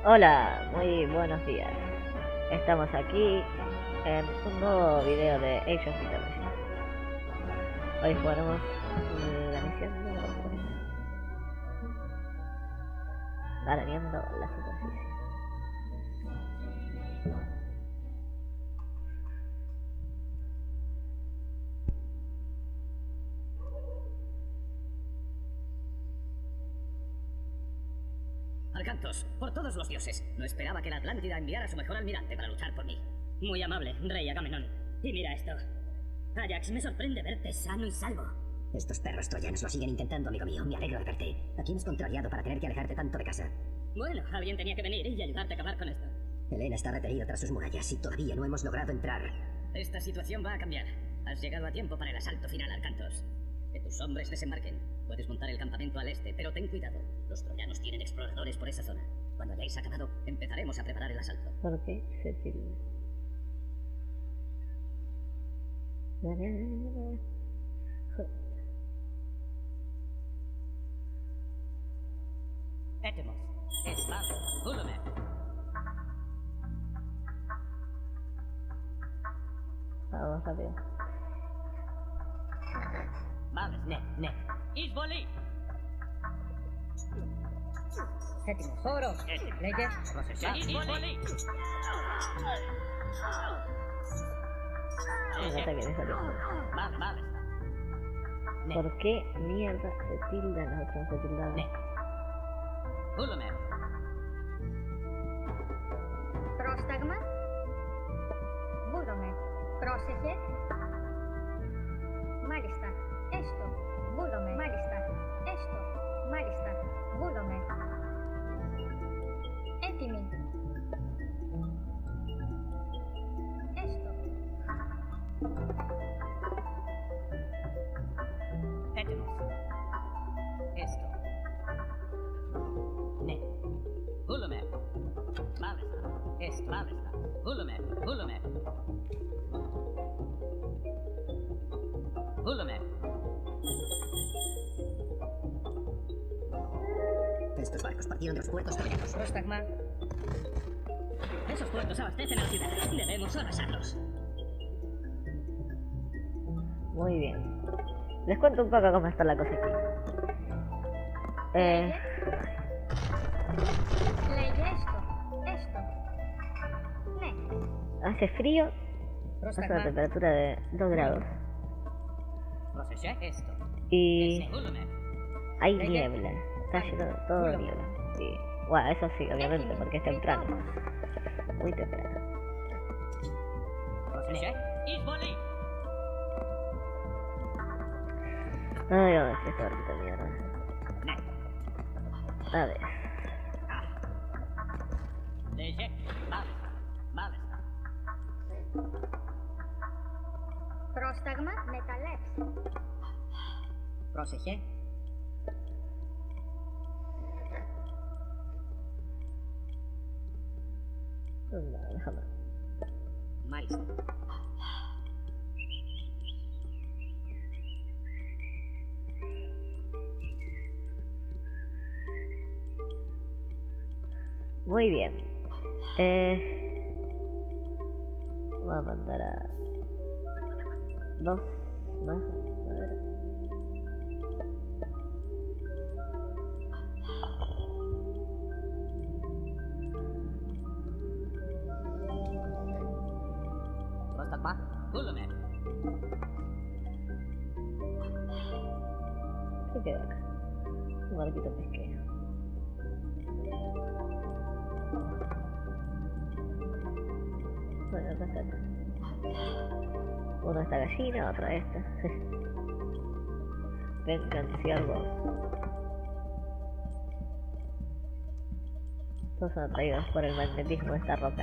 Hola, muy buenos días. Estamos aquí en un nuevo video de Age of Mythology. Hoy jugaremos la misión número 3. Arañando la superficie. Arcantos, por todos los dioses. No esperaba que la Atlántida enviara a su mejor almirante para luchar por mí. Muy amable, rey Agamenón. Y mira esto. Ajax, me sorprende verte sano y salvo. Estos perros troyanos lo siguen intentando, amigo mío. Me alegro de verte. ¿A quién has contrariado para tener que alejarte tanto de casa? Bueno, alguien tenía que venir y ayudarte a acabar con esto. Helena está retenida tras sus murallas y todavía no hemos logrado entrar. Esta situación va a cambiar. Has llegado a tiempo para el asalto final, Arcantos. Que tus hombres desembarquen. Puedes montar el campamento al este, pero ten cuidado. Los troyanos tienen exploradores por esa zona. Cuando hayáis acabado, empezaremos a preparar el asalto. ¿Por qué se tilde? Etemos, Esmal, Ulumer. Vamos rápido. Vales, ne. Isboli. Séptimo, Oro, Leyes, Isboli. Un ataque de salió. Vale. ¿Por qué mierda se tildan los otros se tildan? Ne. Ulumer. Prostagma, Bulome, Πρόσεχε, μάλιστα, έστω, Bulome, μάλιστα, έστω, μάλιστα, Bulome. Έτοιμοι. Έστω. Etemos. Esto. Ne. Ulumer. Malesta. Esto. Malesta. Ulumer. Estos barcos partieron de los puertos troyanos. Πρόσταγμα, Esos puertos abastecen a la ciudad. Debemos arrasarlos. Muy bien. Les cuento un poco cómo está la cosa aquí. Λέγε έστω, ναι, Hace frío, hace una Πρόσταγμα, temperatura de 2 grados. Prosece esto. Y Ese Ulumer. hay niebla. Está lleno de todo de niebla. Sí. Bueno, eso sí, obviamente, porque es temprano. Muy temprano. Prosece. Isboli. Ay, a ver, esta barquita de mierda. Ne. A ver. Lege. Malesta. πρόσταγμα, μεταλλεύς. Prosece. No, déjame. Malista. Muy bien. Voy a mandar a 2 más. A ver. Prostagma. Ulumer. ¿Qué queda acá? Un barquito pesquero. Bueno, acá está. Una esta gallina, otra esta. Vengan, ciervos. Todos son atraídos por el magnetismo de esta roca.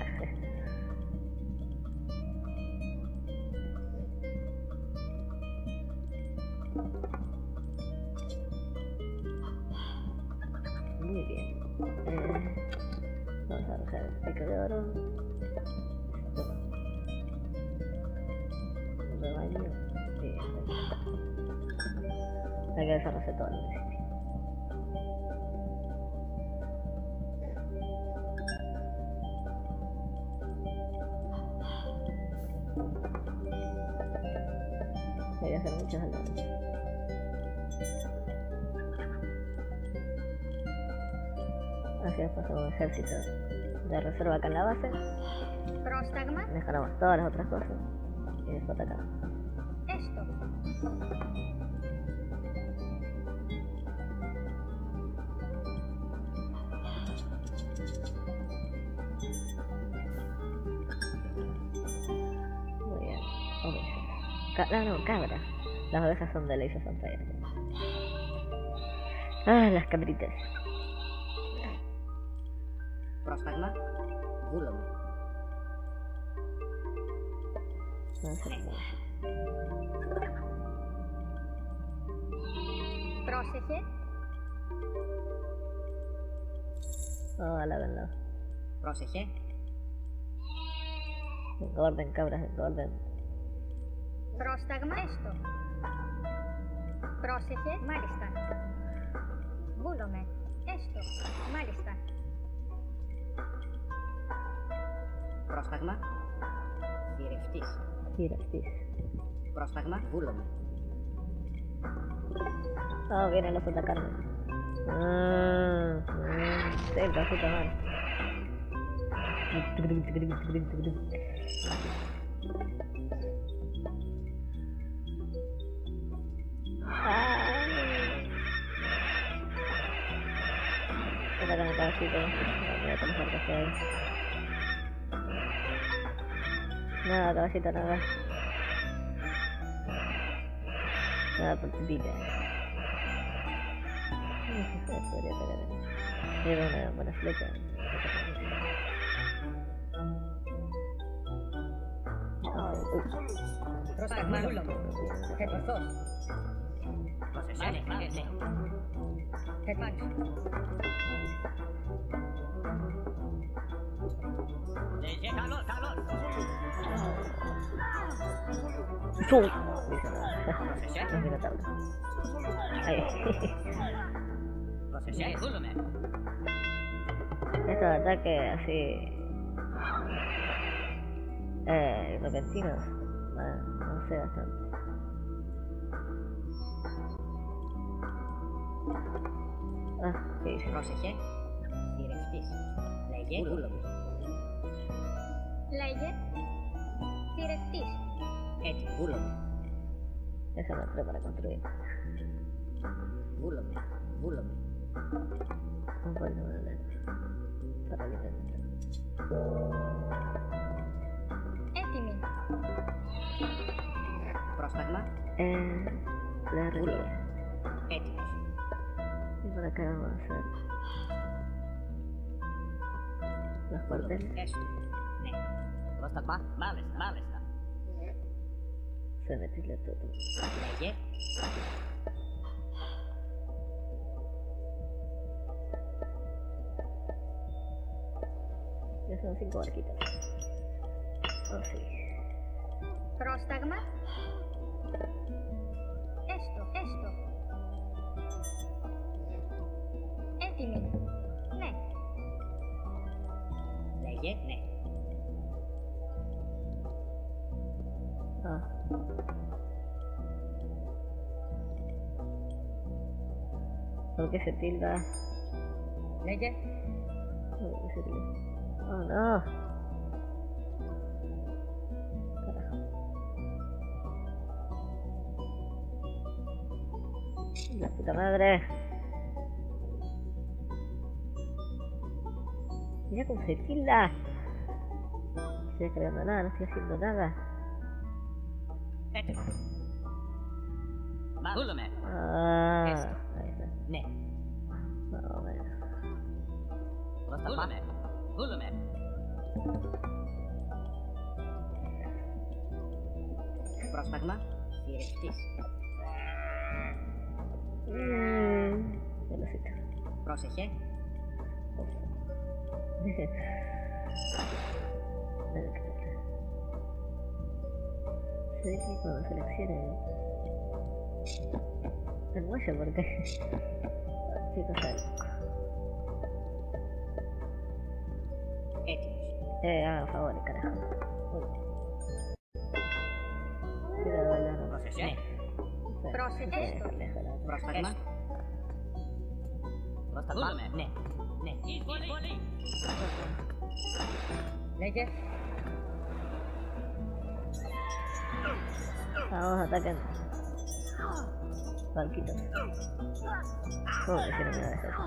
Muy bien. Vamos a arrojar el pico de oro. Un rebaño. Sí, hay que desarrollar todo el municipio. Hay que hacer muchos soldados. Así después hacemos un ejército de reserva acá en la base. Πρόσταγμα. Mejoramos todas las otras cosas. Y después atacamos. Έστω. Muy bien. Ovejas. No, cabras. Las ovejas son de Age of Empires. Ah, las cabritas. Πρόσταγμα. Βούλομαι. Vamos a ver. Πρόσεχε. Oh, alábenlo. Πρόσεχε. Engorden, cabras, engorden. Πρόσταγμα. Έστω. Πρόσεχε. Μάλιστα. Βούλομαι. Έστω. Μάλιστα. Πρόσταγμα. Θηρευτής. Θηρευτής. Πρόσταγμα. Βούλομαι. Oh, vienen los a atacarme. Sí, el cafito mal. Atacan el caballito. Voy a pensar que sea ahí. Nada, caballito, nada. Nada por tu vida. Podría pegar. Lleva una buena flecha. Πρόσταγμα. Βούλομαι. Ορθός. Πρόσεχε. Καλώς, καλώς. ¡Zum! Dice nada. No tiene tabla. Ahí. Πρόσεχε, βούλομαι. Estos ataques así repentinos, no sé bastante. Ah, ¿qué dice? Πρόσεχε. Θηρευτής. Λέγε. Βούλομαι. Λέγε. Θηρευτής. Έτσι. Βούλομαι. Eso no creo para construir. Βούλομαι. Βούλομαι. Un pueblo de la para alimentar. Έτοιμη. Πρόσταγμα. La herrería. Έτοιμος. Y por acá vamos a hacer los cuarteles. Έστω. Ναι. Πρόσταγμα, μάλιστα, μάλιστα. Se metirle todo. Λέγε. Ya son 5 barquitos. Oh, sí. Πρόσταγμα. Έστω. Έτοιμη. Ναι. Λέγε. Ναι. Ah. ¿Por qué se tilda? Λέγε. ¿Por qué se tilda? Oh no. Carajo. La puta madre. Mira cómo se tilda. No estoy creando nada, no estoy haciendo nada. Έτοιμος. Βούλομαι. Ah, Eso. ahí está. Ναι. Más o menos. Πρόσταγμα. Βούλομαι. Πρόσταγμα. Θηρευτής. Velocito. Πρόσεχε. Se ve que cuando seleccione el muelle, porque qué cosa es. Έτοιμος. Haga favores, carajo. Uy. Cuidado, Alano. Πρόσεχε. Ναι. Esto. Prostagma. Prostagma. Ne. Ne. Leye. Vamos, ataquen. Barquitos. ¿Cómo que no me va a dejar?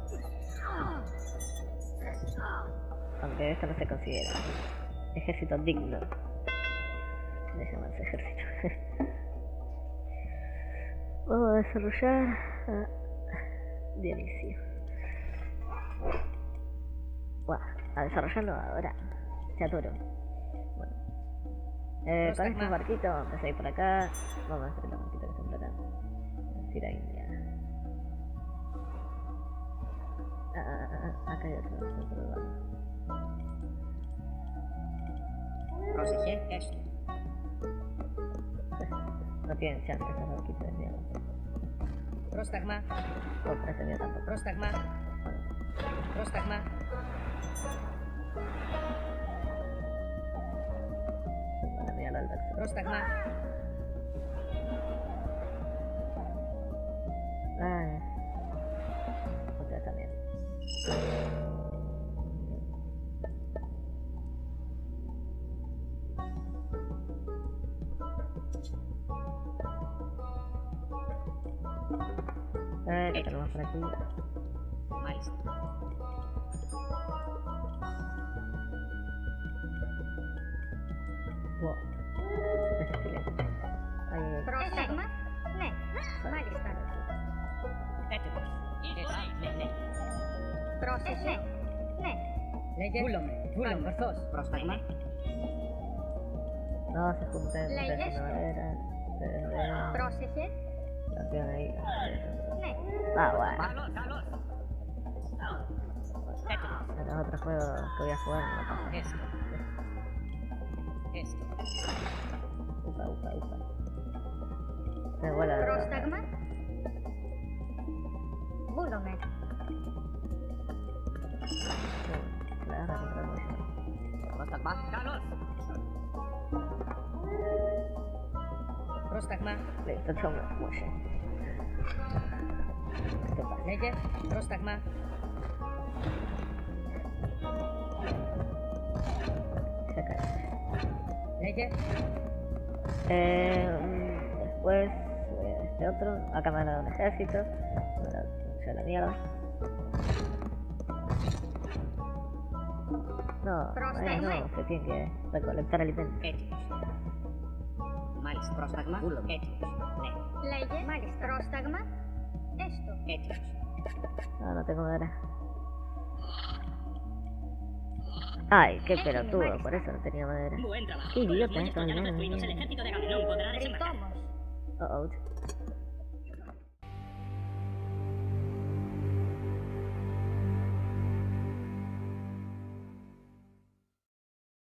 Aunque esto no se considera ejército digno de llamarse ejército. Vamos a desarrollar a Dionisio. Buah, a desarrollarlo ahora. Chaturo. Bueno. Con estos barquitos vamos a empezar a ir por acá. Vamos a hacer los barquitos que están por acá. Ir a India. Acá hay otro lugar. Proteger esto. No tienen chance estos barquitos de mierda. Prostagma. Oh, este mío tampoco. Prostagma. Prostagma. Bueno, mira la alta. Prostagma. Ay. Otra también. ¿Qué tenemos por aquí? Mais. Wow. Es excelente. Ahí. Prostagma. Ne. Magistar. Proceser. Ne. Leye. Bulome. Forzos. Prostagma. No se junten La de iglesia. madera. Proceser. La tienen ahí. Ne. Ah, bueno. En los otros juegos que voy a jugar no pasa. Esto. Upa. Me vuela de Prostagma. Bulome. la agarra contra el muelle. Prostagma. Prostagma. Listo, chongo, muelle. ¿Qué pasa? Leye. Prostagma. Se cae. Leye. Después este otro. Acá me han dado un ejército. Ya la mierda. No, que tienen que recolectar alimentos. Etios. Mais. Prostagma. Bulome. Etios. Ne. Leye. Magistar. Prostagma. Esto. Etios. No tengo madera. Ay, qué pelotudo, por eso no tenía madera. Buen trabajo. Qué idiota, Con los muelles troyanos destruidos, el ejército de Agamenón podrá desembarcar. Ritomos. Oh.